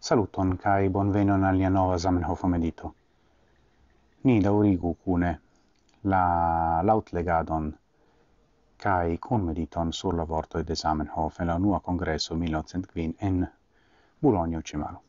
Saluton kai bonvenon al nia nova Zamenhof medito. Ni daŭrigu kune la lautlegadon kai kun mediton sur la vortoj de Zamenhof en la unua kongreso 1905 en Bologno Cimalo.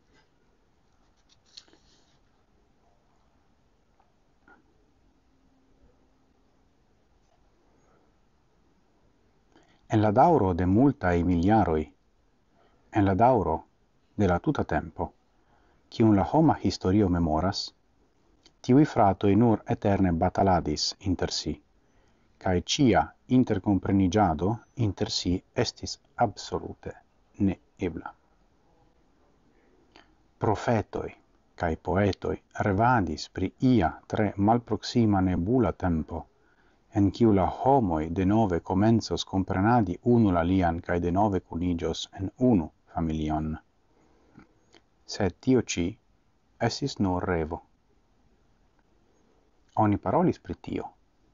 En la daŭro de multaj miljaroj, en la daŭro de la tuta tempo, kiun la homa historio memoras, tiui fratoi nur eterne bataladis inter si, cae cia intercomprenigiado inter si estis absolute ne ebla. Profetoi cae poetoi revadis pri ia tre malproxima nebula tempo, en ciu la homoi de nove comenzos comprenadi unu la lian cae de nove cunigios en unu familion. Sed tio ci estis nur revo. Oni parolis pri tio,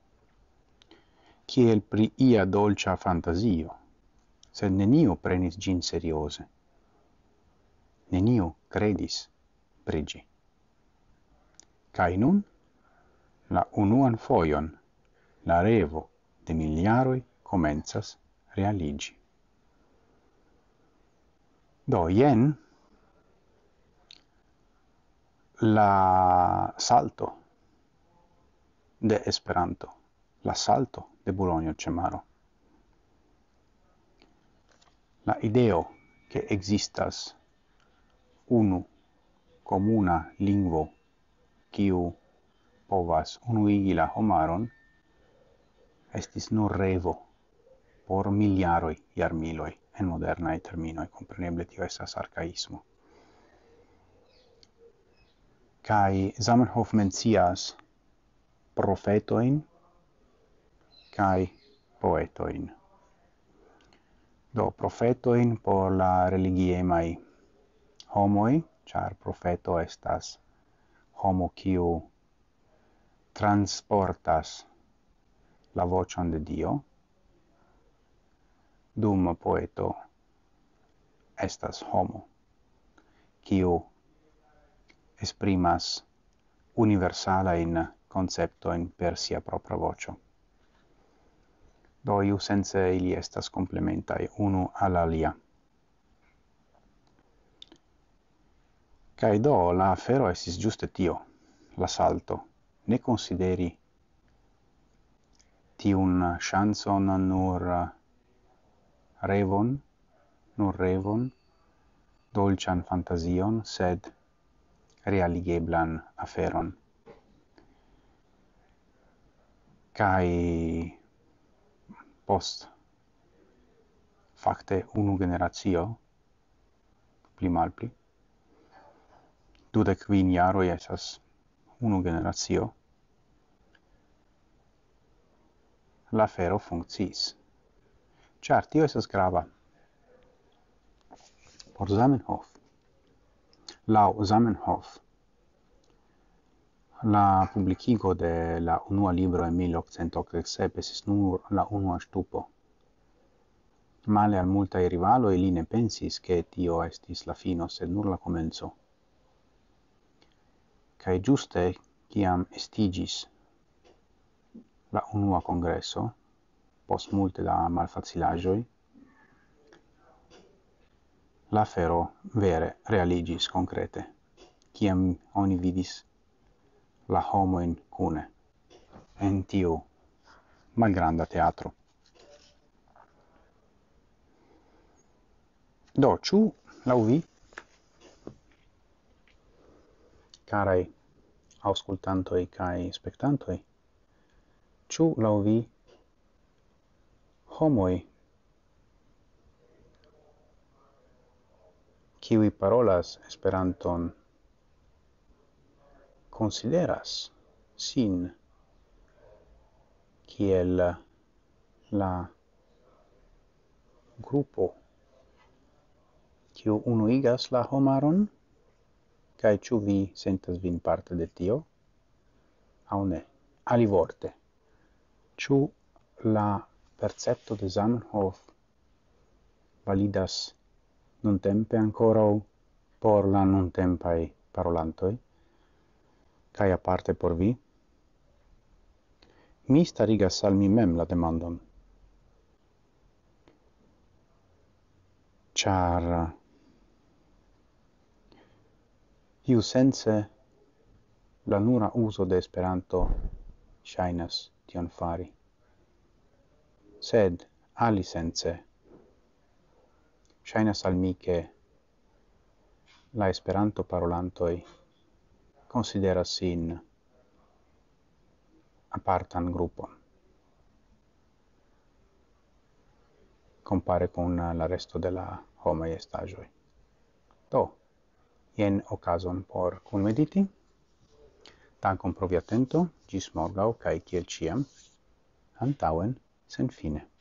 kiel pri ia dolcia fantasio, sed neniu prenis gin seriose. Neniu credis pri gi. Kai nun, la unuan foion, la revo de miliaroi comenzas realigi. Do, jen la salto de Esperanto, la salto de Bologno Cemaro. La ideo che existas unu comuna lingvo kiu povas unuigi la homaron estis nur revo por miliaroi jarmiloi en modernae terminoi, compreneble tio estas arcaismo. Kai Zamenhof mencias profetoin kai poetoin. Do profetoin por la religiemai homoi, char profeto estas homo kiu transportas la vocion de Dio, dum poeto estas homo kiu esprimas universalain conceptoin per sia propria vocio. Do iu sense ili estas complementai unu al alia. Kai do la afero estis giuste tio, la salto, ne consideri tiun chanson nur revon, dolcian fantasion, sed realigeblan aferon. Kai post facte unu generatio, pli malpli, 25 jaroi esas unu generatio, la afero funcciis. Char tio esas grava. Por Zamenhof, lau Zamenhof, la publicigo de la unua libro en 1887 estis nur la unua stupo. Male al multae rivaloi li ne pensis che tio estis la fino, sed nur la comenzo. Cae giuste, ciam estigis la unua congresso, post multe da malfacilagioi, la fero vere realigis concrete, ciam oni vidis la homoin cune en tiu malgranda teatro. Do, ciu lau vi, carai auscultantoi cae spectantoi, ciu lau vi homoi kiwi parolas Esperanton consideras sin kiel la gruppo kiu unuigas la homaron, kai ciu vi sentas vin parte de tio, au ne, alivorte, ciu la percepto de Zamenhof validas nuntempe ancora por la nuntempai parolantoi, cae aparte por vi, mi starigas al mi mem la demandon. Char iu sense la nura uso de Esperanto shainas tion fari. Sed ali sense shainas al mi che la Esperanto parolantoi consideras sin apartan gruppon, compare con la resto de la homai estagioi. Do, ien ocasion por conmediti, dankon pro via atento, gis morgau, cae kiel ciam, antauen sen fine.